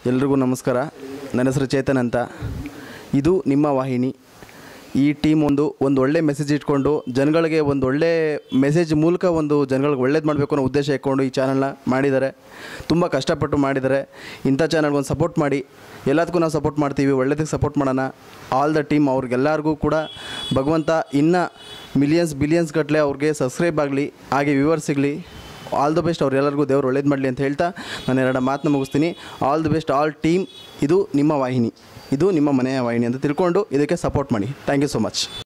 ಎಲ್ರಿಗೂ ನಮಸ್ಕಾರ. ನನ್ನ ಹೆಸರು ಚೇತನ್ ಅಂತ. ಇದು ನಿಮ್ಮ ವಾಹಿನಿ. ಈ ಟೀಮ್ ಒಂದು ಒಳ್ಳೆ ಮೆಸೇಜ್ ಇಟ್ಕೊಂಡು ಜನಗಳಿಗೆ ಒಂದು ಒಳ್ಳೆ ಮೆಸೇಜ್ ಮೂಲಕ ಒಂದು ಜನಗಳಿಗೆ ಒಳ್ಳೇದು ಮಾಡಬೇಕು ಅನ್ನೋ ಉದ್ದೇಶ ಇಟ್ಕೊಂಡು ಈ ಚಾನಲ್ನ ಮಾಡಿದ್ದಾರೆ. ತುಂಬ ಕಷ್ಟಪಟ್ಟು ಮಾಡಿದ್ದಾರೆ. ಇಂಥ ಚಾನಲ್ಗೆ ಒಂದು ಸಪೋರ್ಟ್ ಮಾಡಿ. ಎಲ್ಲದಕ್ಕೂ ನಾವು ಸಪೋರ್ಟ್ ಮಾಡ್ತೀವಿ, ಒಳ್ಳೆದಕ್ಕೆ ಸಪೋರ್ಟ್ ಮಾಡೋಣ. ಆಲ್ ದ ಟೀಮ್ ಅವ್ರಿಗೆಲ್ಲರಿಗೂ ಕೂಡ ಭಗವಂತ ಇನ್ನೂ ಬಿಲಿಯನ್ಸ್ ಗಟ್ಟಲೆ ಅವ್ರಿಗೆ ಸಬ್ಸ್ಕ್ರೈಬ್ ಆಗಲಿ, ಹಾಗೆ ವ್ಯೂವರ್ಸ್ ಸಿಗಲಿ. All the best. ಅವ್ರೆಲ್ಲರಿಗೂ ದೇವರು ಒಳ್ಳೇದು ಮಾಡಲಿ ಅಂತ ಹೇಳ್ತಾ ನಾನು ಎರಡು ಮಾತನ್ನ ಮುಗಿಸ್ತೀನಿ. All the best all team. ಇದು ನಿಮ್ಮ ವಾಹಿನಿ, ಇದು ನಿಮ್ಮ ಮನೆಯ ವಾಹಿನಿ ಅಂತ ತಿಳ್ಕೊಂಡು ಇದಕ್ಕೆ ಸಪೋರ್ಟ್ ಮಾಡಿ. Thank you so much.